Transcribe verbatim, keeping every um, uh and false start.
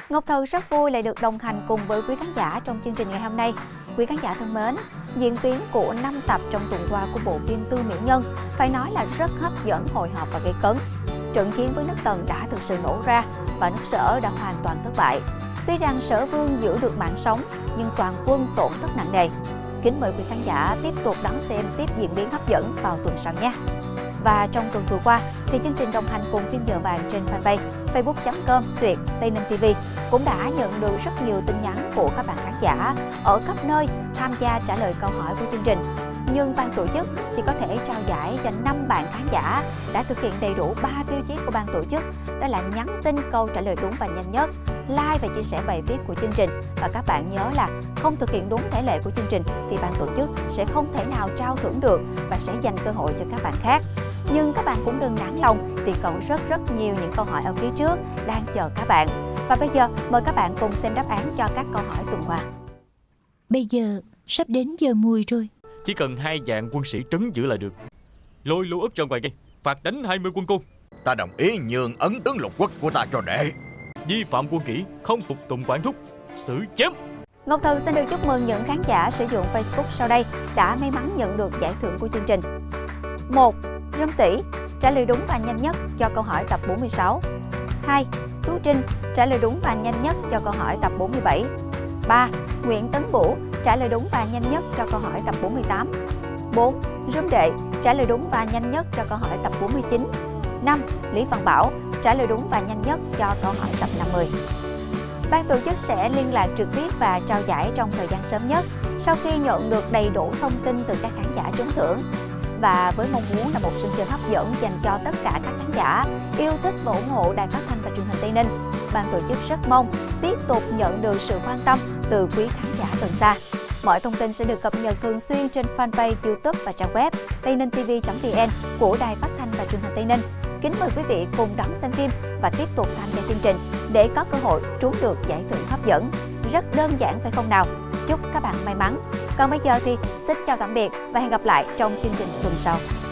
Ngọc Thần rất vui lại được đồng hành cùng với quý khán giả trong chương trình ngày hôm nay. Quý khán giả thân mến, diễn biến của năm tập trong tuần qua của bộ phim Tư Mỹ Nhân phải nói là rất hấp dẫn, hồi hộp và gây cấn. Trận chiến với nước Tần đã thực sự nổ ra và nước Sở đã hoàn toàn thất bại. Tuy rằng Sở Vương giữ được mạng sống nhưng toàn quân tổn thất nặng nề. Kính mời quý khán giả tiếp tục đón xem tiếp diễn biến hấp dẫn vào tuần sau nhé. Và trong tuần vừa qua thì chương trình đồng hành cùng phim Giờ Vàng trên fanpage facebook chấm com xuyệt Tây Ninh ti vi cũng đã nhận được rất nhiều tin nhắn của các bạn khán giả ở khắp nơi tham gia trả lời câu hỏi của chương trình. Nhưng ban tổ chức thì có thể trao giải cho năm bạn khán giả đã thực hiện đầy đủ ba tiêu chí của ban tổ chức, đó là nhắn tin câu trả lời đúng và nhanh nhất, like và chia sẻ bài viết của chương trình. Và các bạn nhớ là không thực hiện đúng thể lệ của chương trình thì ban tổ chức sẽ không thể nào trao thưởng được và sẽ dành cơ hội cho các bạn khác. Nhưng các bạn cũng đừng nản lòng vì còn rất rất nhiều những câu hỏi ở phía trước đang chờ các bạn. Và bây giờ mời các bạn cùng xem đáp án cho các câu hỏi tuần qua. Bây giờ sắp đến giờ mùi rồi. Chỉ cần hai vạn quân sĩ trấn giữ là được. Lôi Lưu Ức ra ngoài đây, phạt đánh hai mươi quân côn. Ta đồng ý nhường ấn tướng lục quốc của ta cho đệ. Vi phạm quân kỷ, không phục tùng quản thúc, xử chém. Ngọc Thần xin được chúc mừng những khán giả sử dụng Facebook sau đây đã may mắn nhận được giải thưởng của chương trình. một. Râm Tỷ trả lời đúng và nhanh nhất cho câu hỏi tập bốn mươi sáu. hai. Tú Trinh trả lời đúng và nhanh nhất cho câu hỏi tập bốn mươi bảy. ba. Nguyễn Tấn Vũ trả lời đúng và nhanh nhất cho câu hỏi tập bốn mươi tám. bốn. Râm Đệ trả lời đúng và nhanh nhất cho câu hỏi tập bốn mươi chín. năm. Lý Văn Bảo trả lời đúng và nhanh nhất cho câu hỏi tập năm mươi. Ban tổ chức sẽ liên lạc trực tiếp và trao giải trong thời gian sớm nhất sau khi nhận được đầy đủ thông tin từ các khán giả trúng thưởng. Và với mong muốn là một sân chơi hấp dẫn dành cho tất cả các khán giả yêu thích và ủng hộ Đài Phát thanh và Truyền hình Tây Ninh, ban tổ chức rất mong tiếp tục nhận được sự quan tâm từ quý khán giả gần xa. Mọi thông tin sẽ được cập nhật thường xuyên trên fanpage, YouTube và trang web tây ninh ti vi chấm vn của Đài Phát thanh và Truyền hình Tây Ninh. Kính mời quý vị cùng đón xem phim và tiếp tục tham gia chương trình để có cơ hội trúng được giải thưởng hấp dẫn. Rất đơn giản phải không nào? Chúc các bạn may mắn. Còn bây giờ thì xin chào tạm biệt và hẹn gặp lại trong chương trình tuần sau.